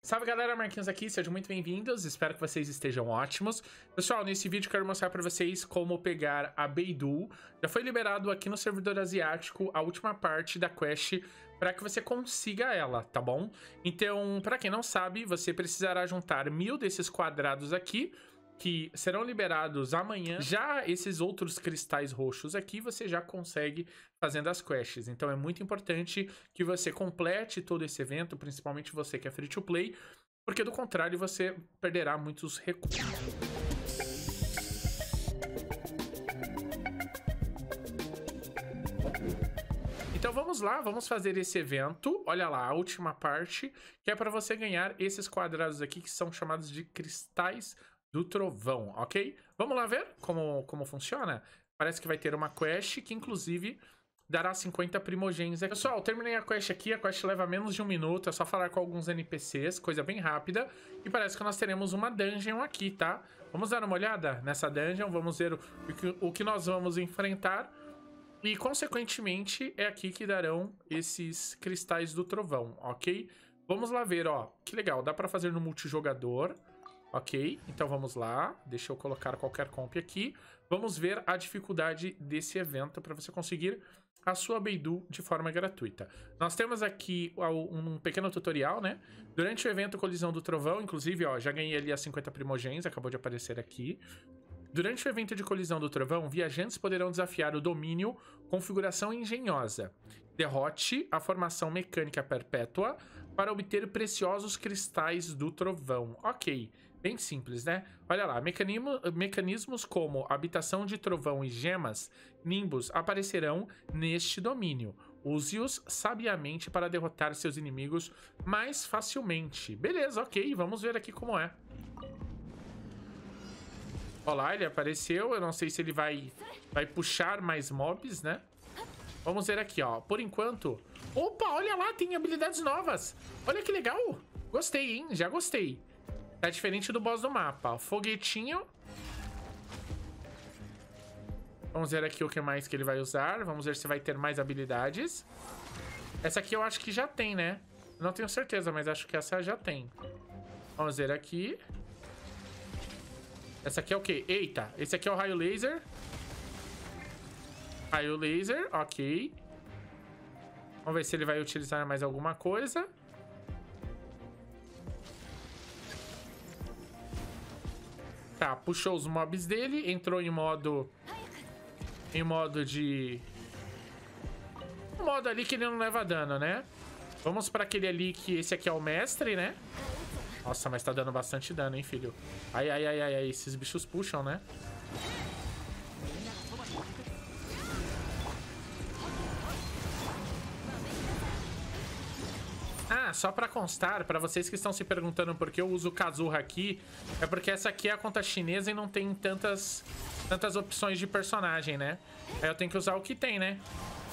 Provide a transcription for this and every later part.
Salve galera, Marquinhos aqui, sejam muito bem-vindos, espero que vocês estejam ótimos. Pessoal, nesse vídeo quero mostrar para vocês como pegar a Beidou. Já foi liberado aqui no servidor asiático a última parte da quest para que você consiga ela, tá bom? Então, para quem não sabe, você precisará juntar 1000 desses quadrados aqui, que serão liberados amanhã. Já esses outros cristais roxos aqui, você já consegue fazendo as quests. Então é muito importante que você complete todo esse evento, principalmente você que é free to play, porque do contrário você perderá muitos recursos. Então vamos lá, vamos fazer esse evento. Olha lá, a última parte, que é para você ganhar esses quadrados aqui, que são chamados de cristais do trovão, ok? Vamos lá ver como funciona? Parece que vai ter uma quest que, inclusive, dará 50 primogênitos. Pessoal, terminei a quest aqui. A quest leva menos de 1 minuto. É só falar com alguns NPCs, coisa bem rápida. E parece que nós teremos uma dungeon aqui, tá? Vamos dar uma olhada nessa dungeon. Vamos ver o que nós vamos enfrentar. E, consequentemente, é aqui que darão esses cristais do trovão, ok? Vamos lá ver, ó. Que legal, dá pra fazer no multijogador. Ok, então vamos lá. Deixa eu colocar qualquer comp aqui. Vamos ver a dificuldade desse evento para você conseguir a sua Beidou de forma gratuita. Nós temos aqui um pequeno tutorial, né? Durante o evento Colisão do Trovão, inclusive, ó, já ganhei ali as 50 primogênitos, acabou de aparecer aqui. Durante o evento de Colisão do Trovão, viajantes poderão desafiar o domínio Configuração Engenhosa. Derrote a formação mecânica perpétua para obter preciosos cristais do trovão. Ok, bem simples, né? Olha lá, mecanismos como habitação de trovão e gemas, nimbus, aparecerão neste domínio. Use-os sabiamente para derrotar seus inimigos mais facilmente. Beleza, ok, vamos ver aqui como é. Olha lá, ele apareceu. Eu não sei se ele vai puxar mais mobs, né? Vamos ver aqui, ó. Por enquanto... Opa, olha lá, tem habilidades novas. Olha que legal. Gostei, hein? Já gostei. Tá diferente do boss do mapa. Foguetinho. Vamos ver aqui o que mais que ele vai usar. Vamos ver se vai ter mais habilidades. Essa aqui eu acho que já tem, né? Não tenho certeza, mas acho que essa já tem. Vamos ver aqui. Essa aqui é o quê? Eita, esse aqui é o raio laser. Raio laser, ok. Vamos ver se ele vai utilizar mais alguma coisa. Tá, puxou os mobs dele. Entrou em modo... Em modo de... Um modo ali que ele não leva dano, né? Vamos pra aquele ali que... Esse aqui é o mestre, né? Nossa, mas tá dando bastante dano, hein, filho? Ai, ai, ai, ai, ai. Esses bichos puxam, né? Ah, só pra constar, pra vocês que estão se perguntando por que eu uso o Kazuha aqui, é porque essa aqui é a conta chinesa e não tem tantas opções de personagem, né? Aí eu tenho que usar o que tem, né?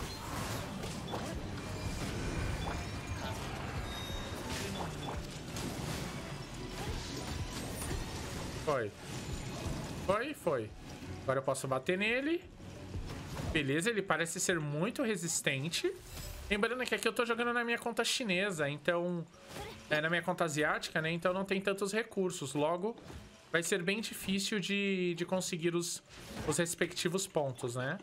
Foi. Agora eu posso bater nele. Beleza, ele parece ser muito resistente. Lembrando que aqui eu tô jogando na minha conta chinesa, então... na minha conta asiática, né? Então não tem tantos recursos. Logo, vai ser bem difícil de conseguir os respectivos pontos, né?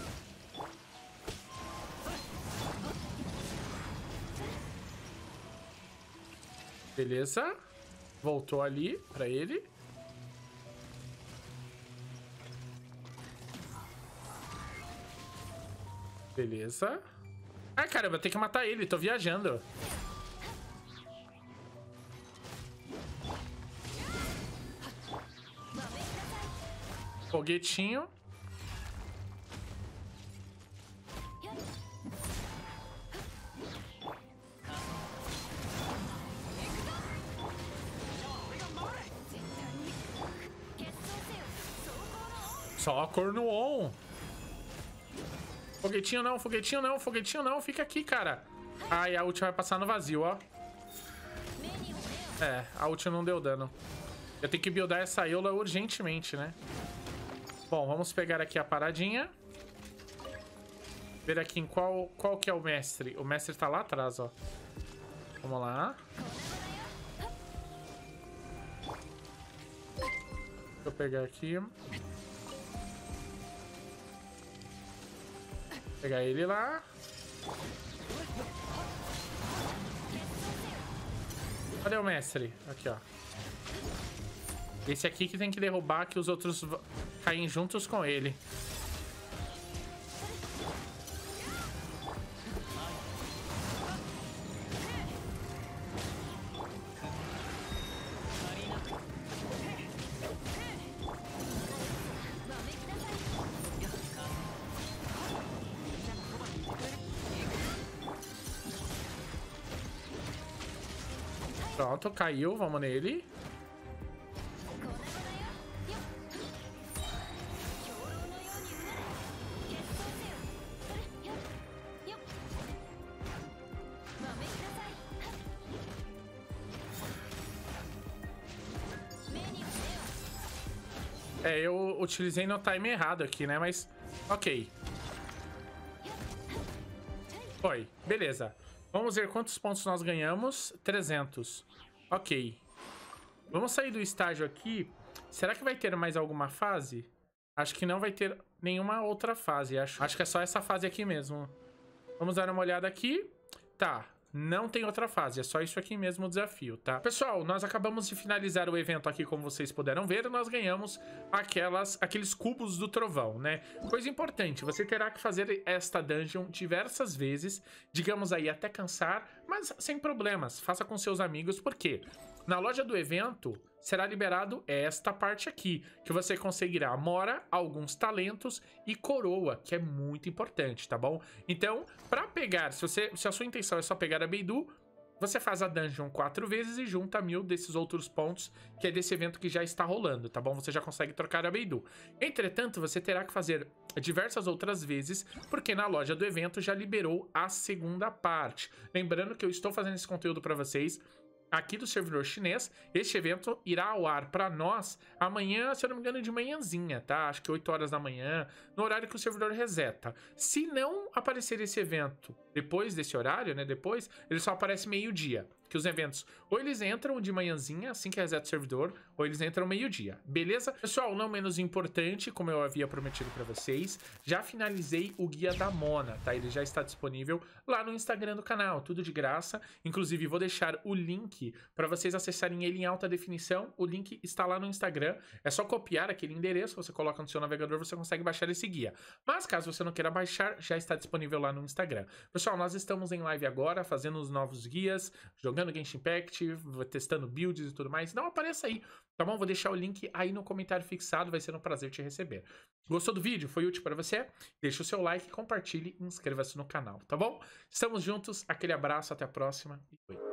Beleza. Voltou ali pra ele. Beleza. Ai, caramba, eu tenho que matar ele. Tô viajando. Foguetinho. Só corno on. Foguetinho não, foguetinho não, foguetinho não. Fica aqui, cara. Ai, a ult vai passar no vazio, ó. É, a ult não deu dano. Eu tenho que buildar essa Eula urgentemente, né? Bom, vamos pegar aqui a paradinha. Ver aqui em qual que é o mestre. O mestre tá lá atrás, ó. Vamos lá. eu pegar aqui. Pegar ele lá. Cadê o mestre? Aqui, ó. Esse aqui que tem que derrubar, que os outros caem juntos com ele. Pronto, caiu, vamos nele. É, eu utilizei no time errado aqui, né? Mas, ok. Foi, beleza. Vamos ver quantos pontos nós ganhamos. 300. Ok. Vamos sair do estágio aqui. Será que vai ter mais alguma fase? Acho que não vai ter nenhuma outra fase. Acho que é só essa fase aqui mesmo. Vamos dar uma olhada aqui. Tá. Não tem outra fase, é só isso aqui mesmo o desafio, tá? Pessoal, nós acabamos de finalizar o evento aqui, como vocês puderam ver, e nós ganhamos aqueles cubos do trovão, né? Coisa importante, você terá que fazer esta dungeon diversas vezes, digamos aí até cansar, mas sem problemas, faça com seus amigos, porque na loja do evento será liberado esta parte aqui, que você conseguirá mora, alguns talentos e coroa, que é muito importante, tá bom? Então, pra pegar, se a sua intenção é só pegar a Beidou, você faz a dungeon 4 vezes e junta 1000 desses outros pontos, que é desse evento que já está rolando, tá bom? Você já consegue trocar a Beidou. Entretanto, você terá que fazer diversas outras vezes, porque na loja do evento já liberou a segunda parte. Lembrando que eu estou fazendo esse conteúdo pra vocês aqui do servidor chinês. Este evento irá ao ar para nós amanhã, se eu não me engano, de manhãzinha, tá? Acho que 8 horas da manhã, no horário que o servidor reseta. Se não aparecer esse evento depois desse horário, né? Depois, ele só aparece meio-dia. Que os eventos, ou eles entram de manhãzinha, assim que reseta o servidor, ou eles entram meio-dia, beleza? Pessoal, não menos importante, como eu havia prometido pra vocês, já finalizei o guia da Mona, tá? Ele já está disponível lá no Instagram do canal, tudo de graça. Inclusive, vou deixar o link pra vocês acessarem ele em alta definição. O link está lá no Instagram, é só copiar aquele endereço, você coloca no seu navegador, você consegue baixar esse guia. Mas caso você não queira baixar, já está disponível lá no Instagram. Pessoal, nós estamos em live agora, fazendo os novos guias, jogando Genshin Impact, testando builds e tudo mais. Não apareça aí, tá bom? Vou deixar o link aí no comentário fixado, vai ser um prazer te receber. Gostou do vídeo? Foi útil para você? Deixa o seu like, compartilhe e inscreva-se no canal, tá bom? Estamos juntos, aquele abraço, até a próxima e fui.